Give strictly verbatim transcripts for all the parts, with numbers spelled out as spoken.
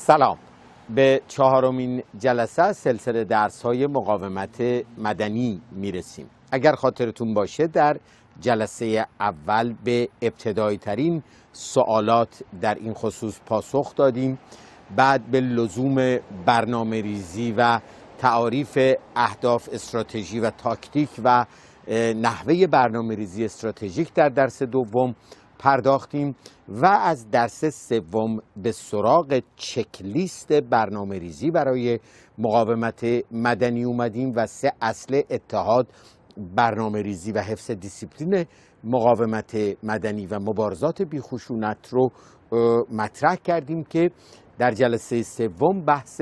سلام، به چهارمین جلسه از سلسله درس‌های مقاومت مدنی میرسیم. اگر خاطرتون باشه در جلسه اول به ابتدایی ترین سوالات در این خصوص پاسخ دادیم، بعد به لزوم برنامه ریزی و تعاریف اهداف استراتژی و تاکتیک و نحوه برنامه ریزی استراتژیک در درس دوم پرداختیم و از درس سوم به سراغ چکلیست برنامه ریزی برای مقاومت مدنی اومدیم و سه اصل اتحاد، برنامه ریزی و حفظ دیسیپلین مقاومت مدنی و مبارزات بیخشونت رو مطرح کردیم که در جلسه سوم بحث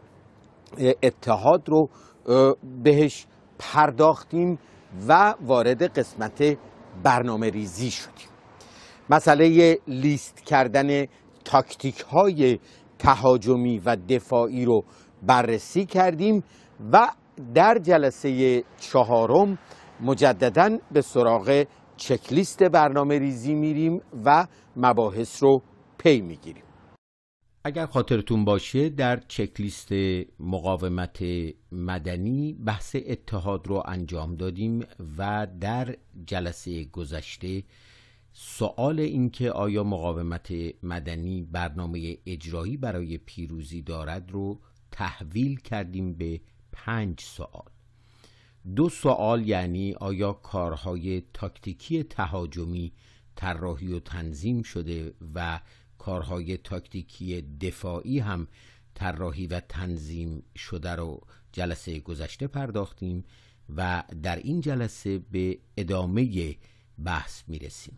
اتحاد رو بهش پرداختیم و وارد قسمت برنامه ریزی شدیم. مسئله لیست کردن تاکتیک های تهاجمی و دفاعی رو بررسی کردیم و در جلسه چهارم مجدداً به سراغ چکلیست برنامه ریزی میریم و مباحث رو پی میگیریم. اگر خاطرتون باشه در چکلیست مقاومت مدنی بحث اتحاد رو انجام دادیم و در جلسه گذشته سوال این که آیا مقاومت مدنی برنامه اجرایی برای پیروزی دارد رو تحویل کردیم به پنج سوال. دو سوال یعنی آیا کارهای تاکتیکی تهاجمی طراحی و تنظیم شده و کارهای تاکتیکی دفاعی هم طراحی و تنظیم شده رو جلسه گذشته پرداختیم و در این جلسه به ادامه بحث میرسیم.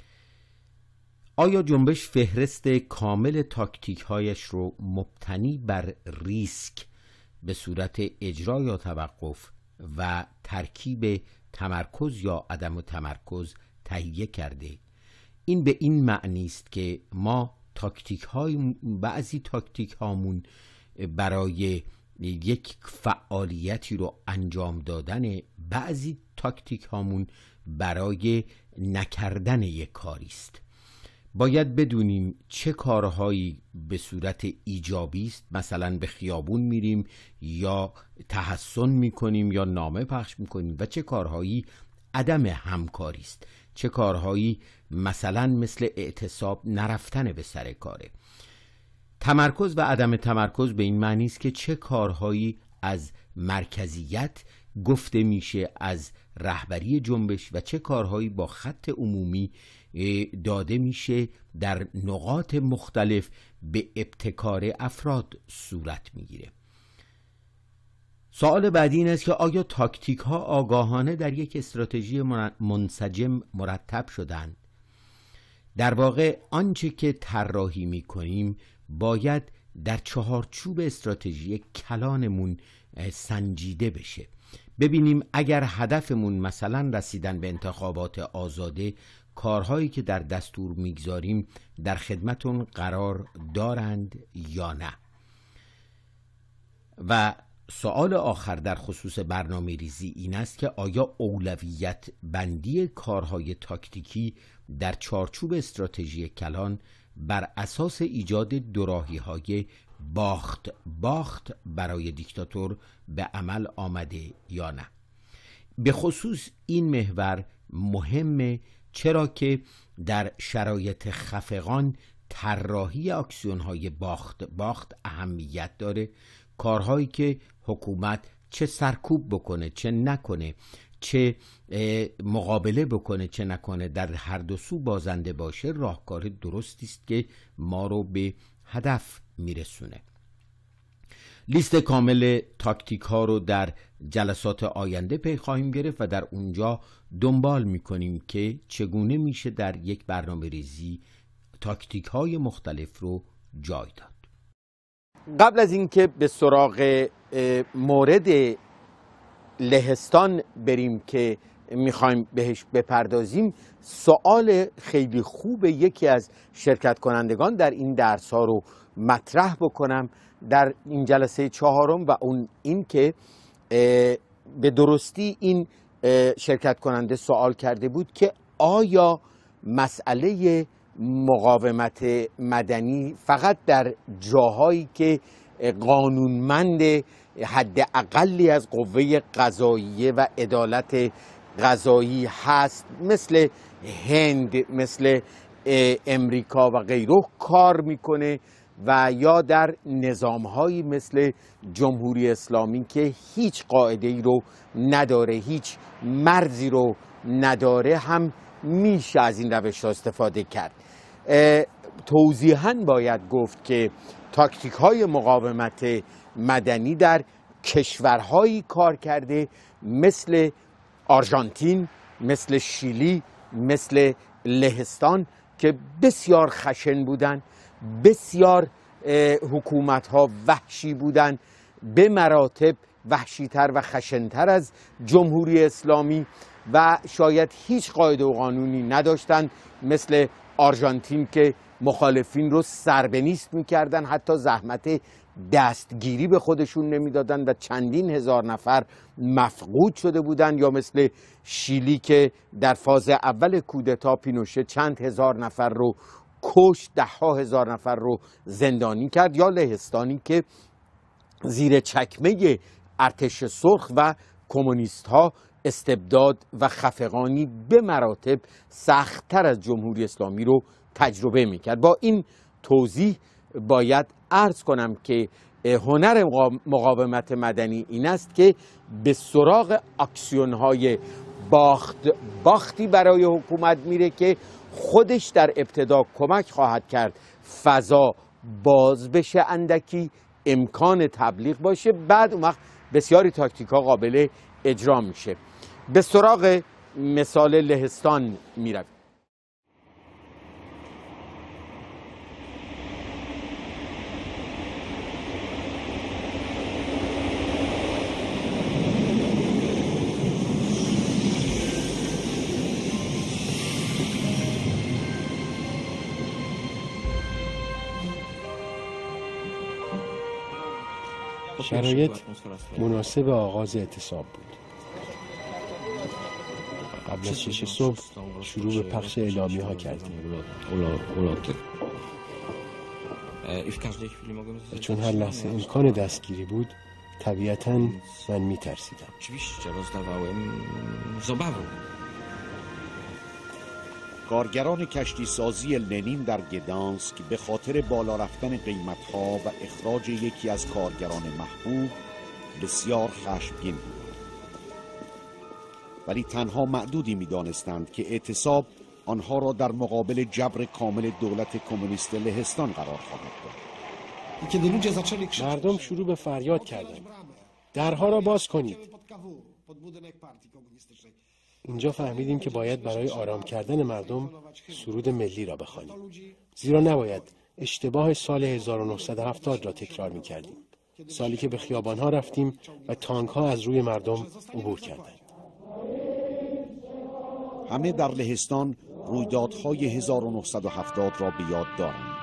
آیا جنبش فهرست کامل تاکتیک هایش رو مبتنی بر ریسک به صورت اجرا یا توقف و ترکیب تمرکز یا عدم تمرکز تهیه کرده؟ این به این معنی است که ما تاکتیک های بعضی تاکتیک هامون برای یک فعالیتی رو انجام دادن، بعضی تاکتیک هامون برای نکردن یک کاری است. باید بدونیم چه کارهایی به صورت ایجابی است، مثلا به خیابون میریم یا تحسن میکنیم یا نامه پخش میکنیم، و چه کارهایی عدم همکاری است، چه کارهایی مثلا مثل اعتصاب نرفتن به سر کاره. تمرکز و عدم تمرکز به این معنی است که چه کارهایی از مرکزیت گفته میشه از رهبری جنبش و چه کارهایی با خط عمومی داده میشه در نقاط مختلف به ابتکار افراد صورت میگیره. سوال بعدی این است که آیا تاکتیک ها آگاهانه در یک استراتژی منسجم مرتب شدند؟ در واقع آنچه که طراحی میکنیم باید در چهارچوب استراتژی کلانمون سنجیده بشه. ببینیم اگر هدفمون مثلا رسیدن به انتخابات آزاده، کارهایی که در دستور میگذاریم در خدمتون قرار دارند یا نه. و سوال آخر در خصوص برنامه ریزی این است که آیا اولویت بندی کارهای تاکتیکی در چارچوب استراتژی کلان بر اساس ایجاد دوراهی های باخت باخت برای دیکتاتور به عمل آمده یا نه. به خصوص این محور مهمه، چرا که در شرایط خفقان طراحی اکسیون‌های باخت باخت اهمیت داره. کارهایی که حکومت چه سرکوب بکنه چه نکنه، چه مقابله بکنه چه نکنه، در هر دو سو بازنده باشه، راهکار درستی است که ما رو به هدف میرسونه. لیست کامل تاکتیک ها رو در جلسات آینده پی خواهیم گرفت و در اونجا دنبال میکنیم که چگونه میشه در یک برنامه ریزی تاکتیک های مختلف رو جای داد. قبل از اینکه به سراغ مورد لهستان بریم که میخوایم بهش بپردازیم، سوال خیلی خوب یکی از شرکت کنندگان در این درس ها رو مطرح بکنم در این جلسه چهارم، و اون این که به درستی این شرکت کننده سوال کرده بود که آیا مسئله مقاومت مدنی فقط در جاهایی که قانونمند حد اقلی از قوه قضاییه و عدالت قضایی هست، مثل هند، مثل امریکا و غیره کار میکنه، و یا در نظامهایی مثل جمهوری اسلامی که هیچ قاعده‌ای رو نداره، هیچ مرزی رو نداره، هم میشه از این روش استفاده کرد. توضیحاً باید گفت که تاکتیک های مقاومت مدنی در کشورهایی کار کرده مثل آرژانتین، مثل شیلی، مثل لهستان که بسیار خشن بودند، بسیار حکومت ها وحشی بودند، به مراتب وحشیتر و خشنتر از جمهوری اسلامی، و شاید هیچ قاعده و قانونی نداشتند، مثل آرژانتین که مخالفین رو سربنیست میکردن، حتی زحمت دستگیری به خودشون نمیدادن و چندین هزار نفر مفقود شده بودن، یا مثل شیلی که در فاز اول کودتا پینوشه چند هزار نفر رو کشت، ده ها هزار نفر رو زندانی کرد، یا لهستانی که زیر چکمه ارتش سرخ و کمونیست ها استبداد و خفقانی به مراتب سخت‌تر از جمهوری اسلامی رو تجربه میکرد. با این توضیح باید عرض کنم که هنر مقاومت مدنی این است که به سراغ اکسیون‌های باخت باختی برای حکومت میره که خودش در ابتدا کمک خواهد کرد فضا باز بشه، اندکی امکان تبلیغ باشه، بعد اون وقت بسیاری تاکتیک‌ها قابل اجرا میشه. به سراغ مثال لهستان میرویم. شرایط مناسب آغاز اعتصاب بود. قبل از شش صبح شروع به پخش اعلامیه ها کردیم. چون هر لحظه امکان دستگیری بود، طبیعتاً من می ترسیدم. کارگران کشتی سازی لنین در گدانسک به خاطر بالا رفتن قیمت‌ها و اخراج یکی از کارگران محبوب بسیار خشمگین بودند، ولی تنها معدودی می‌دانستند که اعتصاب آنها را در مقابل جبر کامل دولت کمونیست لهستان قرار خواهد داد. مردم شروع به فریاد کردند: درها را باز کنید. اینجا فهمیدیم که باید برای آرام کردن مردم سرود ملی را بخوانیم، زیرا نباید اشتباه سال هزار و نهصد و هفتاد را تکرار می‌کردیم، سالی که به خیابان‌ها رفتیم و تانک‌ها از روی مردم عبور کردند. همه در لهستان رویدادهای هزار و نهصد و هفتاد را به یاد دارند.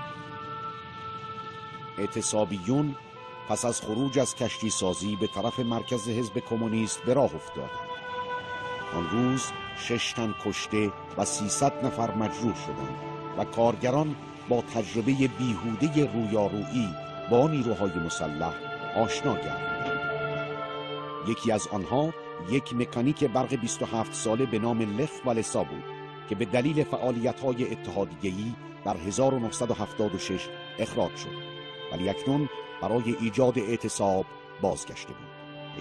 اعتصابیون پس از خروج از کشتی سازی به طرف مرکز حزب کمونیست به راه افتادند. آن روز شش تن کشته و سیصد نفر مجروح شدند و کارگران با تجربه بیهوده رویارویی با نیروهای مسلح آشنا گردند. یکی از آنها یک مکانیک برق بیست و هفت ساله به نام لخ والسا بود که به دلیل فعالیت‌های اتحادیه‌ای در هزار و نهصد و هفتاد و شش اخراج شد، ولی اکنون برای ایجاد اعتصاب بازگشته بود.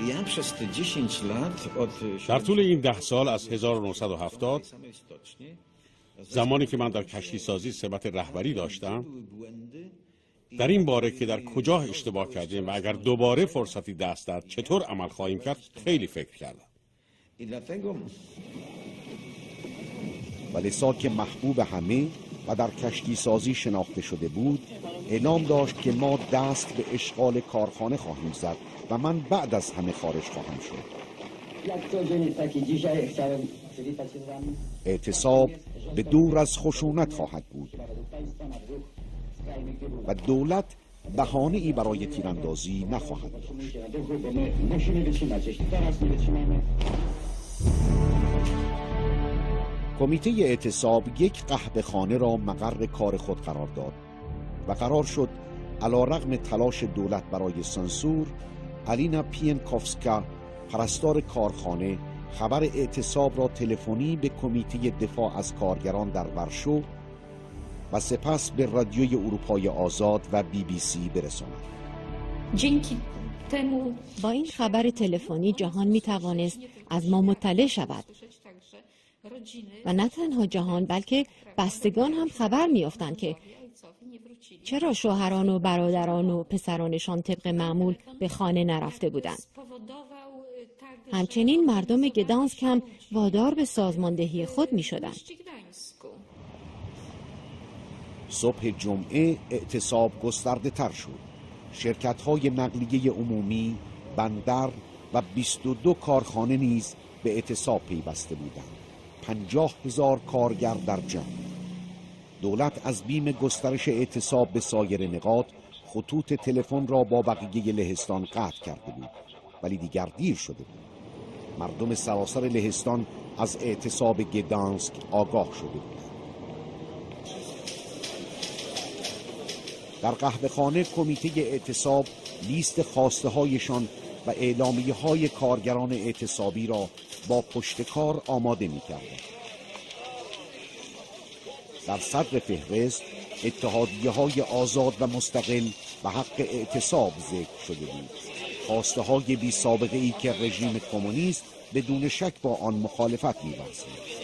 در طول این ده سال از هزار و نهصد و هفتاد، زمانی که من در کشتی سازی سمت رهبری داشتم، در این باره که در کجا اشتباه کردیم و اگر دوباره فرصتی دست داد چطور عمل خواهیم کرد خیلی فکر کردم. والسا که محبوب همه و در کشتی سازی شناخته شده بود، اعلام داشت که ما دست به اشغال کارخانه خواهیم زد و من بعد از همه خارج خواهم شد. اعتصاب به دور از خشونت خواهد بود و دولت بهانه‌ای برای تیراندازی نخواهد داشت. کمیته اعتصاب یک قهوه‌خانه را مقر کار خود قرار داد و قرار شد علیرغم تلاش دولت برای سانسور، الینا پینکوفسکا، پرستار کارخانه، خبر اعتصاب را تلفنی به کمیته دفاع از کارگران در ورشو و سپس به رادیوی اروپای آزاد و بی بی سی برساند. با این خبر تلفنی جهان می توانست از ما مطلع شود و نه تنها جهان بلکه بستگان هم خبر می یافتند که چرا شوهران و برادران و پسرانشان طبق معمول به خانه نرفته بودند. همچنین مردم گدانسک هم وادار به سازماندهی خود می شدند. صبح جمعه اعتصاب گسترده تر شد. شرکت‌های نقلیه عمومی، بندر و بیست و دو کارخانه نیز به اعتصاب پیوسته بودند. پنجاه هزار کارگر در جمع. دولت از بیم گسترش اعتصاب به سایر نقاط خطوط تلفن را با بقیه لهستان قطع کرده بود، ولی دیگر دیر شده بود. مردم سراسر لهستان از اعتصاب گدانسک آگاه شده بودند. در قهوه‌خانه کمیته اعتصاب لیست خواسته هایشان و اعلامیه های کارگران اعتصابی را با پشتکار آماده می کردند. در صدر فهرست اتحادیه های آزاد و مستقل و حق اعتصاب ذکر شده بود. خواسته های بی سابقه ای که رژیم کمونیست بدون شک با آن مخالفت می ورزید.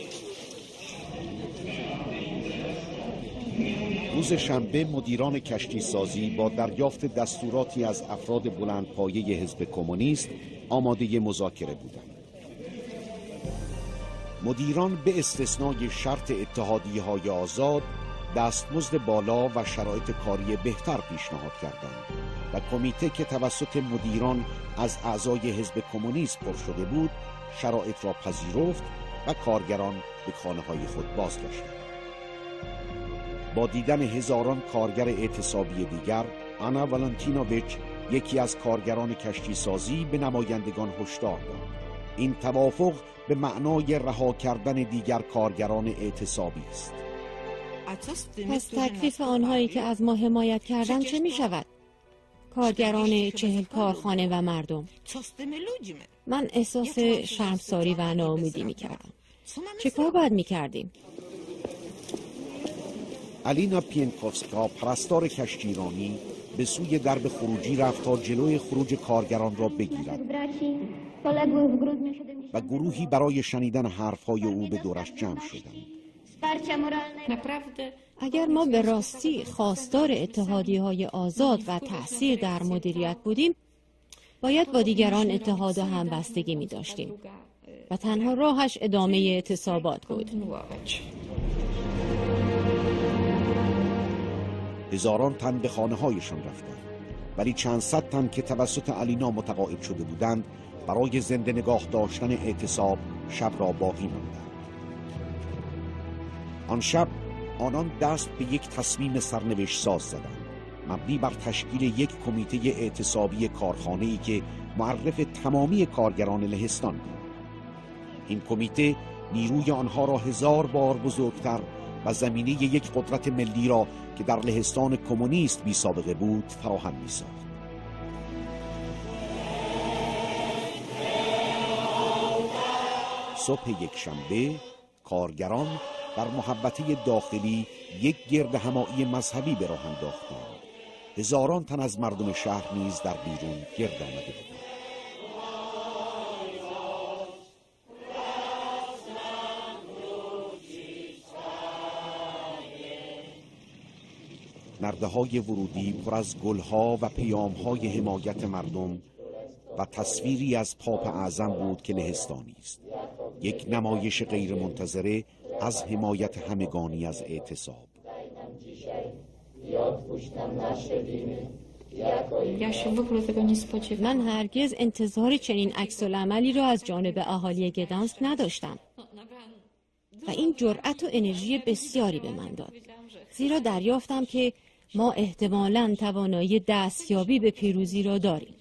روز شنبه مدیران کشتی سازی با دریافت دستوراتی از افراد بلندپایه حزب کمونیست آماده مذاکره بودند. مدیران به استثنای شرط اتحادیه‌های آزاد دستمزد بالا و شرایط کاری بهتر پیشنهاد کردند و کمیته که توسط مدیران از اعضای حزب کمونیست پر شده بود شرایط را پذیرفت و کارگران به خانه‌های خود بازگشتند. با دیدن هزاران کارگر اعتصابی دیگر، آنا والنتینوویچ یکی از کارگران کشتی سازی به نمایندگان هشدار داد. این توافق به معنای رها کردن دیگر کارگران اعتصابی است. پس تکلیف آنهایی که از ما حمایت کردند چه می شود؟ کارگران چهل کارخانه و مردم. من احساس شرمساری و ناامیدی می کردم. چه کار باید می کردیم؟ الینا پینکوفسکا پرستار کشتیرانی به سوی درب خروجی رفت تا جلوی خروج کارگران را بگیرد و گروهی برای شنیدن حرفهای او به دورش جمع شدند. اگر ما به راستی خواستار اتحادیه‌های آزاد و تأثیر در مدیریت بودیم، باید با دیگران اتحاد و همبستگی می داشتیم و تنها راهش ادامه اعتصابات بود. هزاران تن به خانه هایشان رفتند، ولی چند صد تن که توسط الینا متقاعد شده بودند برای زنده نگاه داشتن اعتصاب شب را باقی ماندند. آن شب آنان دست به یک تصمیم سرنوشت ساز زدند، مبنی بر تشکیل یک کمیته اعتصابی کارخانه‌ای که معرف تمامی کارگران لهستان بود. این کمیته نیروی آنها را هزار بار بزرگتر و زمینه یک قدرت ملی را که در لهستان کمونیست بی سابقه بود فراهم می ساخت. صبح یک شنبه کارگران در محوطه داخلی یک گرد همایی مذهبی به راه انداختند. هزاران تن از مردم شهر نیز در بیرون گرد آمده بودند. نرده‌های ورودی پر از گلها و پیام‌های حمایت مردم و تصویری از پاپ اعظم بود که لهستانی است. یک نمایش غیرمنتظره از حمایت همگانی از اعتصاب. من هرگز انتظار چنین عکس‌العملی را از جانب اهالی گدانسک نداشتم و این جرأت و انرژی بسیاری به من داد، زیرا دریافتم که ما احتمالاً توانایی دستیابی به پیروزی را داریم.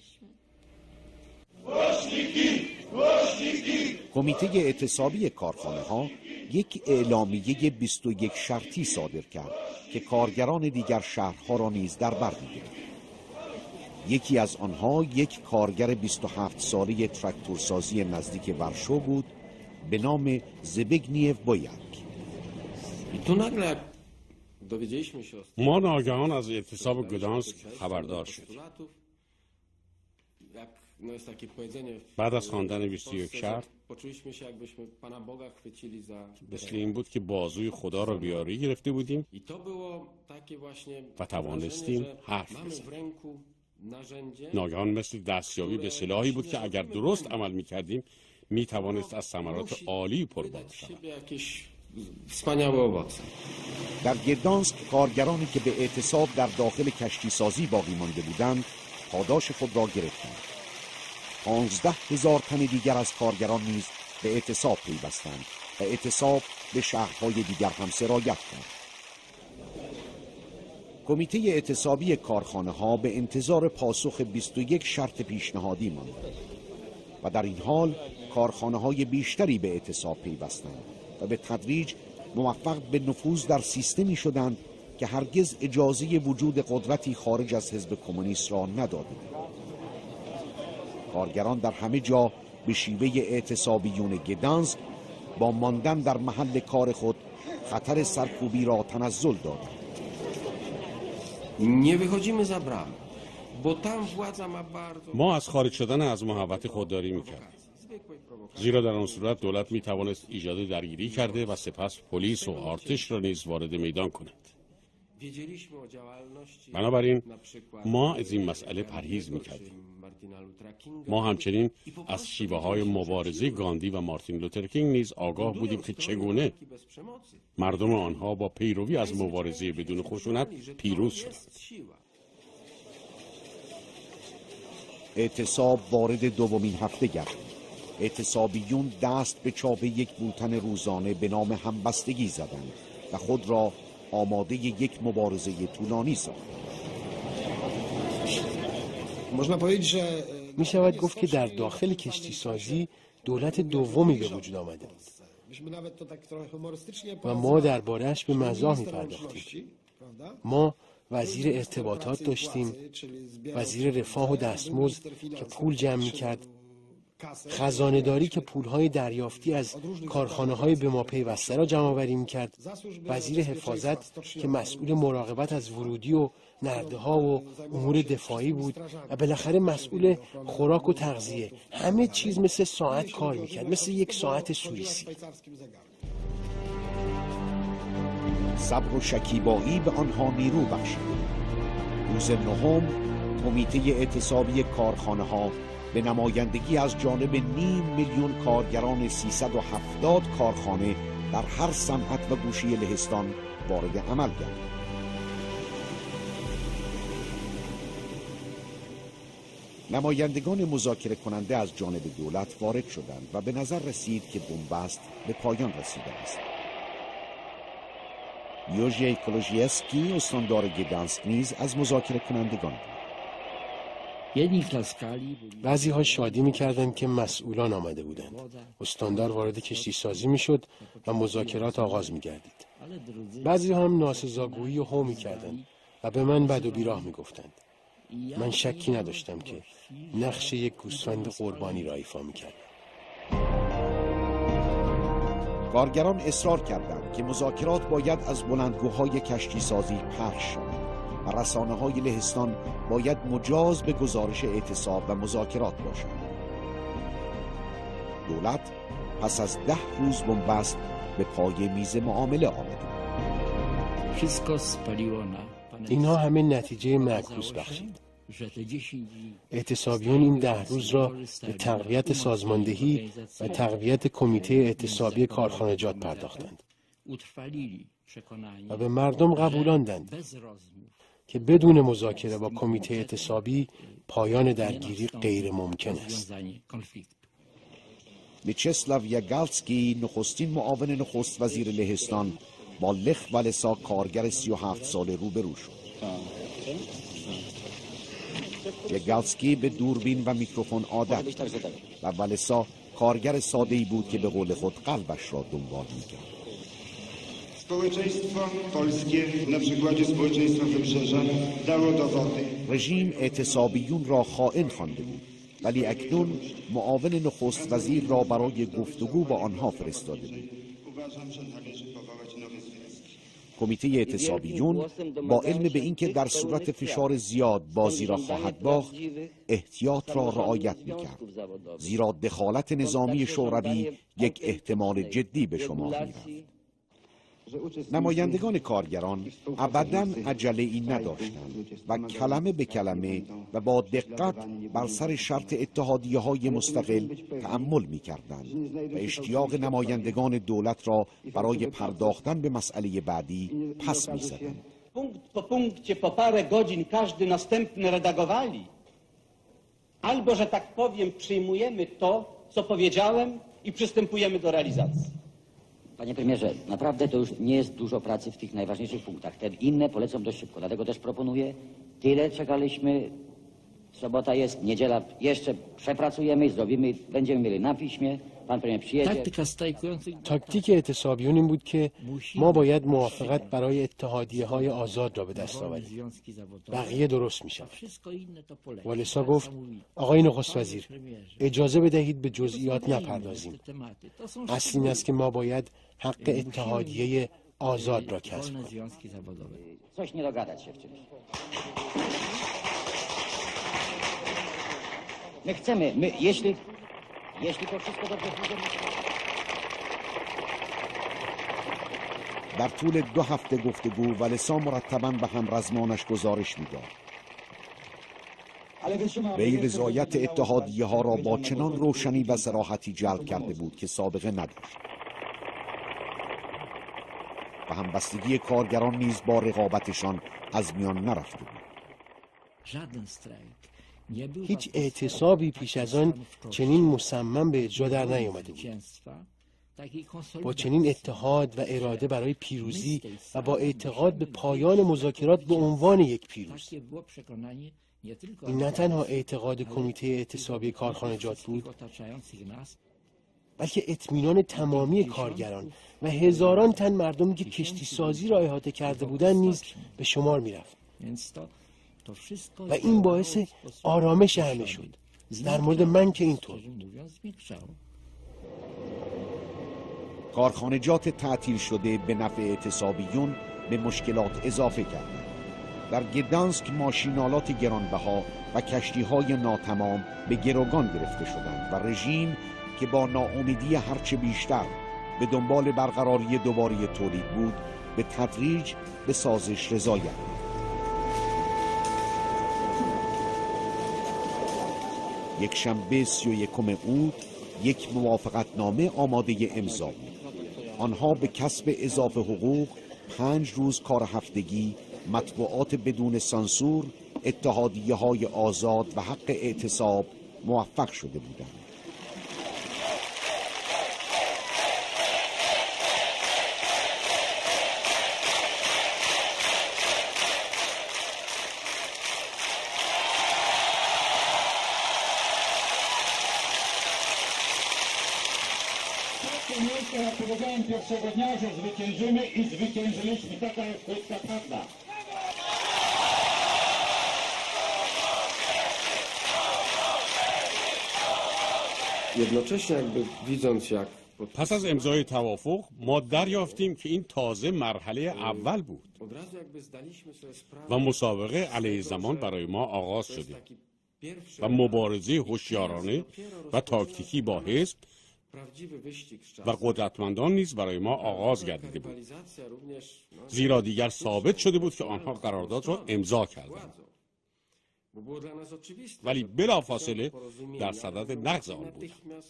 کمیته اعتصابی کارخانه ها یک اعلامیه بیست و یک شرطی صادر کرد که کارگران دیگر شهرها را نیز در بر می‌گرفت. یکی از آنها یک کارگر بیست و هفت ساله تراکتورسازی نزدیک ورشو بود به نام زبگنیف بویک. ما ناگهان از اعتصاب گدانسک خبردار شدیم. بعد از خواندن بیست و یک شرط مثل این بود که بازوی خدا را بیاری گرفته بودیم و توانستیم حرف بزنیم. ناگهان مثل دستیابی به سلاحی بود که اگر درست عمل می‌کردیم می‌توانست از ثمرات عالی پربار شود. در گدانسک کارگرانی که به اعتصاب در داخل کشتی سازی باقی مانده بودند پاداش خود را گرفتند. پانزده هزار تن دیگر از کارگران نیز به اعتصاب پیوستند و اعتصاب به شهرهای دیگر هم سرایت کرد. کمیته اعتصابی کارخانه ها به انتظار پاسخ بیست و یک شرط پیشنهادی ماند و در این حال کارخانه های بیشتری به اعتصاب پیوستند و به تدریج موفق به نفوذ در سیستمی شدند که هرگز اجازه وجود قدرتی خارج از حزب کمونیست را نداده بود. کارگران در همه جا به شیوه اعتصابیون گدانسک با ماندن در محل کار خود خطر سرکوبی را تنزل دادند. ما از خارج شدن از محوطه خودداری می‌کردیم، زیرا در آن صورت دولت می‌توانست ایجاد درگیری کرده و سپس پلیس و ارتش را نیز وارد میدان کند. بنابراین ما از این مسئله پرهیز می‌کردیم. ما همچنین از شیوه‌های مبارزه گاندی و مارتین لوترکینگ نیز آگاه بودیم که چگونه مردم آنها با پیروی از مبارزه بدون خشونت پیروز شدند. اعتصاب وارد دومین هفته گردید. اعتصابیون دست به چاپ یک بولتن روزانه به نام همبستگی زدند و خود را آماده یک مبارزه طولانی ساختند. می شود گفت که در داخل کشتی سازی دولت دومی به وجود آمده بود و ما درباره‌اش به مزاح می پرداختیم. ما وزیر ارتباطات داشتیم، وزیر رفاه و دستمزد که پول جمع می کرد، خزانه‌داری که پولهای دریافتی از کارخانه‌های به ما پیوسته را جمع آوری می‌کرد، وزیر حفاظت که مسئول مراقبت از ورودی و نرده‌ها و امور دفاعی بود و بالاخره مسئول خوراک و تغذیه. همه چیز مثل ساعت کار می‌کرد، مثل یک ساعت سوئیسی. صبر و شکیبایی به آنها نیرو بخشید. روز نهم کمیته اعتصابی کارخانه‌ها به نمایندگی از جانب نیم میلیون کارگران سیصد و هفتاد کارخانه در هر صنعت و گوشه لهستان وارد عمل گردید. نمایندگان مذاکره کننده از جانب دولت وارد شدند و به نظر رسید که بنبست به پایان رسیده است. یوژی کلوژیسکی استاندار گدانسک نیز از مذاکره کنندگان بود. بعضی ها شادی می‌کردند که مسئولان آمده بودند. استاندار وارد کشتی سازی می‌شد و مذاکرات آغاز می‌گردید. بعضی ها هم ناسزاگویی و هو می‌کردند و به من بد و بیراه می‌گفتند. من شکی نداشتم که نقش یک گوسفند قربانی را ایفا می‌کردم. کارگران اصرار کردند که مذاکرات باید از بلندگوهای کشتی سازی پخش شود و رسانه‌های لهستان باید مجاز به گزارش اعتصاب و مذاکرات باشد. دولت پس از ده روز بنبست به پای میز معامله آمد. اینها همه نتیجه معکوس بخشید. اعتصابیون این ده روز را به تقویت سازماندهی و تقویت کمیته اعتصابی کارخانجات پرداختند و به مردم قبولاندند که بدون مذاکره با کمیته اعتصابی پایان درگیری غیر ممکن است. میچسلاو یگالسکی نخستین معاون نخست وزیر لهستان با لخ ولسا کارگر سی و هفت ساله روبرو شد. یگالسکی به دوربین و میکروفون عادت کرد و ولسا کارگر ساده‌ای بود که به قول خود قلبش را دنبال می‌کرد. Społeczeństwo polskie na przykładzie społeczeństwa Wybrzeża dało dowody. رژیم اعتصابیون را خائن خوانده بود، ولی اکنون معاون نخست وزیر را برای گفتگو با آنها فرستاده بود. کمیته اعتصابیون با علم به اینکه در صورت فشار زیاد بازی را خواهد باخت، احتیاط را رعایت می‌کرد، زیرا دخالت نظامی شوروی یک احتمال جدی به شمار می‌رفت. نمایندگان کارگران ابداً عجله‌ای نداشتند و کلمه به کلمه و با دقت بر سر شرط اتحادیه‌های مستقل تأمل می‌کردند و اشتیاق نمایندگان دولت را برای پرداختن به مسئله بعدی پس می‌زدند. Punkt po punkcie po parę godzin każdy następny redagowali. Albo, że tak powiem, przyjmujemy to, co powiedziałem i przystępujemy do realizacji. Panie premierze, naprawdę to już nie jest dużo pracy w tych najważniejszych punktach. Te inne polecą dość szybko, dlatego też proponuję, tyle czekaliśmy, sobota jest, niedziela jeszcze przepracujemy i zrobimy, będziemy mieli na piśmie, pan premier przyjedzie. تاکتیک اعتصابیون این بود که ما باید موافقت برای اتحادیه های آزاد را به دست آوریم. بقیه درست می شود. والسا گفت آقای نخست وزیر اجازه بدهید به جزئیات نپردازیم. اصل این است که ما باید حق اتحادیه آزاد را کسب کنیم. Coś nie dogadać się wcześniej. My chcemy, my, jeśli, jeśli to wszystko dobrze pójdzie... در طول دو هفته گفتگو ولسا مرتباً به همرزمانش گزارش میداد. وی رضایت اتحادیه ها را با چنان روشنی و صراحتی جلب کرده بود که سابقه نداشت. و همبستگی کارگران نیز با رقابتشان از میان نرفته بود. هیچ اعتصابی پیش از آن چنین مصمم به اجرا در نیامده بود. با چنین اتحاد و اراده برای پیروزی و با اعتقاد به پایان مذاکرات به عنوان یک پیروز. این نه تنها اعتقاد کمیته اعتصابی کارخانجات بود، بلکه اطمینان تمامی کارگران و هزاران تن مردمی که کشتی سازی را احاطه کرده بودند نیز به شمار می رفت. و این باعث آرامش همه شد. در مورد من که اینطور. کارخانجات تعطیل شده به نفع اعتصابیون به مشکلات اضافه کردند. در گدانسک ماشینالات گرانبها و کشتی‌های ناتمام به گروگان گرفته شدند و رژیم که با ناامیدی هرچه بیشتر به دنبال برقراری دوباره تولید بود به تدریج به سازش رضایت داد. یک شنبه سی و یکم اوت یک موافقتنامه آماده امضا بود. آنها به کسب اضافه حقوق، پنج روز کار هفتگی، مطبوعات بدون سانسور، اتحادیه های آزاد و حق اعتصاب موفق شده بودند. Powiedziałem pierwszego dnia, że zwyciężymy i zwyciężyliśmy. Taka jest krótka prawda. jednocześnie jakby widząc jak پس از امضای توافق ما دریافتیم که این تازه مرحله اول بود و مسابقه علیه زمان برای ما آغاز شده و مبارزه هوشیارانه و تاکتیکی با حزب و قدرتمندان نیز برای ما آغاز گردیده بود، زیرا دیگر ثابت شده بود که آنها قرارداد را امضا کردند، ولی بلافاصله در صدد نقض آن بود.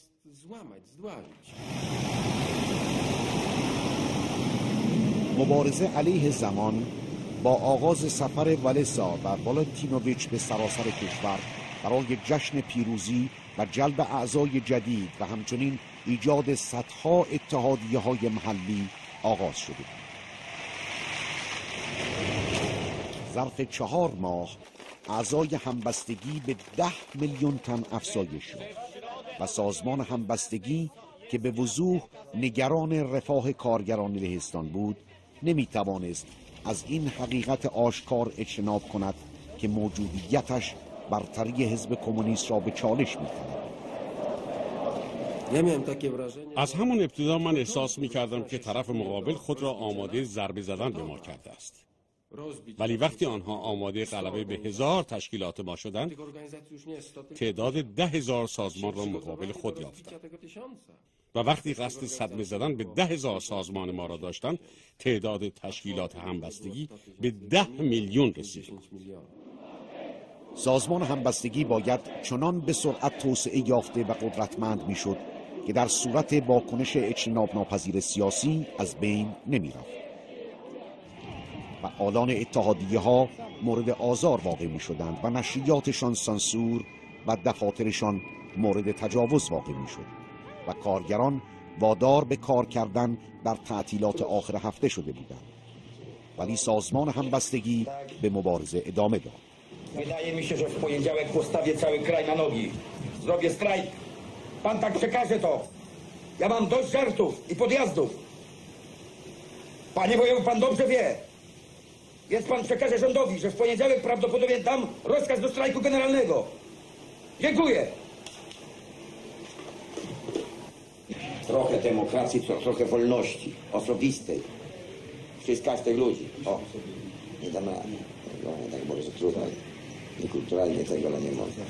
مبارزه علیه زمان با آغاز سفر ولسا و والنتینوویچ به سراسر کشور برای جشن پیروزی و جلب اعضای جدید و همچنین ایجاد صدها اتحادیه های محلی آغاز شده بود. ظرف چهار ماه اعضای همبستگی به ده میلیون تن افزایش شد و سازمان همبستگی که به وضوح نگران رفاه کارگران لهستان بود نمیتوانست از این حقیقت آشکار اجتناب کند که موجودیتش برتری حزب کمونیست را به چالش می‌کند. از همون ابتدا من احساس می‌کردم که طرف مقابل خود را آماده ضربه زدن به ما کرده است. ولی وقتی آنها آماده غلبه به هزار تشکیلات ما شدند، تعداد ده هزار سازمان را مقابل خود یافتند. و وقتی قصد صدمه زدن به ده هزار سازمان ما را داشتند، تعداد تشکیلات همبستگی به ده میلیون رسید. سازمان همبستگی باید چنان به سرعت توسعه یافته و قدرتمند میشد که در صورت واکنش اجتناب ناپذیر سیاسی از بین نمی رفت. فعالان اتحادیه ها مورد آزار واقع می شدند و نشریاتشان سانسور و دفاترشان مورد تجاوز واقع می شد و کارگران وادار به کار کردن در تعطیلات آخر هفته شده بودند. ولی سازمان همبستگی به مبارزه ادامه داد. Wydaje mi się, że w poniedziałek postawię cały kraj na nogi. Zrobię strajk. Pan tak przekaże to. Ja mam dość żartów i podjazdów. Panie wojewu, pan dobrze wie. Więc pan przekaże rządowi, że w poniedziałek prawdopodobnie dam rozkaz do strajku generalnego. Dziękuję. Trochę demokracji, trochę wolności osobistej. Przez każdych ludzi. O, nie damy rady. No, tak może trudno. kulturalnie tego nie można.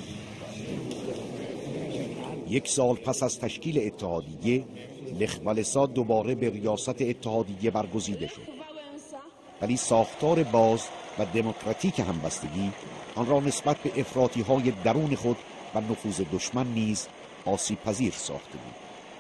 یک سال پس از تشکیل اتحادیه، لخ والسا دوباره به ریاست اتحادیه برگزیده شد. ولی ساختار باز و دموکراتیک همبستگی آن را نسبت به افراطی‌های درون خود و نفوذ دشمن نیز آسیب پذیر ساخته بود.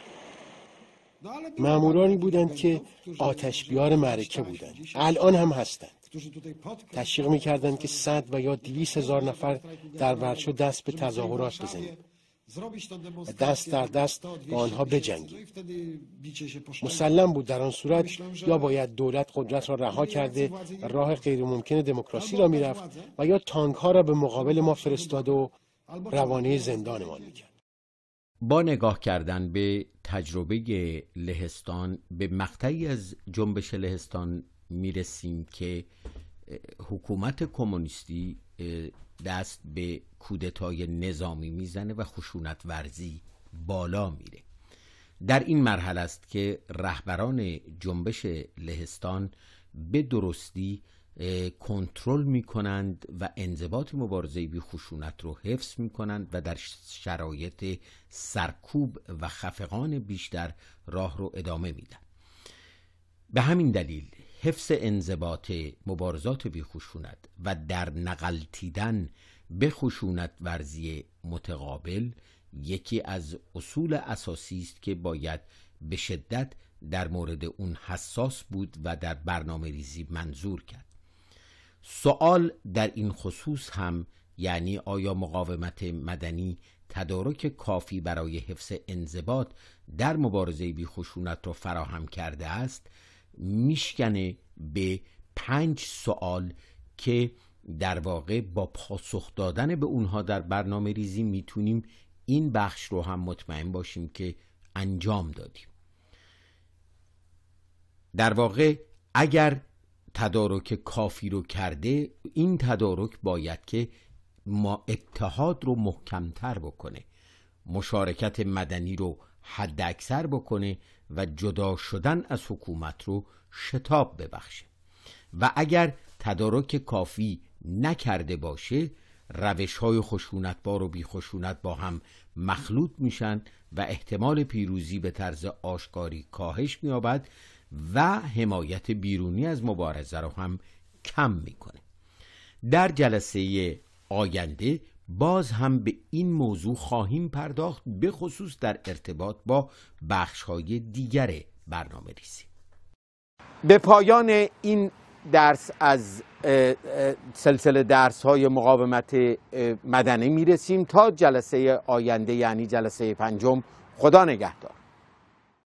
مامورانی بودند که آتش بیار معرکه بودند. الان هم هستند. تشویق می‌کردند که صد و یا دویست هزار نفر در ورشو دست به تظاهرات بزنیم. دست در دست با آنها بجنگیم. مسلم بود در آن صورت یا باید دولت قدرت را رها کرده و راه غیرممکن دموکراسی را میرفت و یا تانک ها را به مقابل ما فرستاده و روانه زندانمان میکرد. با نگاه کردن به تجربه لهستان به مقطعی از جنبش لهستان میرسیم که حکومت کمونیستی دست به کودتای نظامی میزنه و خشونت ورزی بالا میره. در این مرحله است که رهبران جنبش لهستان به درستی کنترل میکنند و انضباط مبارزه بی خشونت رو حفظ میکنند و در شرایط سرکوب و خفقان بیشتر راه رو ادامه میدن. به همین دلیل حفظ انضباط مبارزات بی خشونت و در نغلطیدن به خشونت ورزی متقابل یکی از اصول اساسی است که باید به شدت در مورد اون حساس بود و در برنامه ریزی منظور کرد. سوال در این خصوص هم، یعنی آیا مقاومت مدنی تدارک کافی برای حفظ انضباط در مبارزه بی خشونت را فراهم کرده است، میشکنه به پنج سوال که در واقع با پاسخ دادن به اونها در برنامه ریزی میتونیم این بخش رو هم مطمئن باشیم که انجام دادیم. در واقع اگر تدارک کافی رو کرده، این تدارک باید که ما اتحاد رو محکمتر بکنه، مشارکت مدنی رو حد اکثر بکنه و جدا شدن از حکومت رو شتاب ببخشه. و اگر تدارک کافی نکرده باشه، روش‌های خشونتبار و بی خشونت با هم مخلوط میشن و احتمال پیروزی به طرز آشکاری کاهش می‌یابد و حمایت بیرونی از مبارزه رو هم کم میکنه. در جلسه آینده باز هم به این موضوع خواهیم پرداخت، به خصوص در ارتباط با بخش‌های دیگر برنامه ریزی. به پایان این درس از سلسله درس‌های مقاومت مدنی میرسیم. تا جلسه آینده، یعنی جلسه پنجم، خدا نگهدار.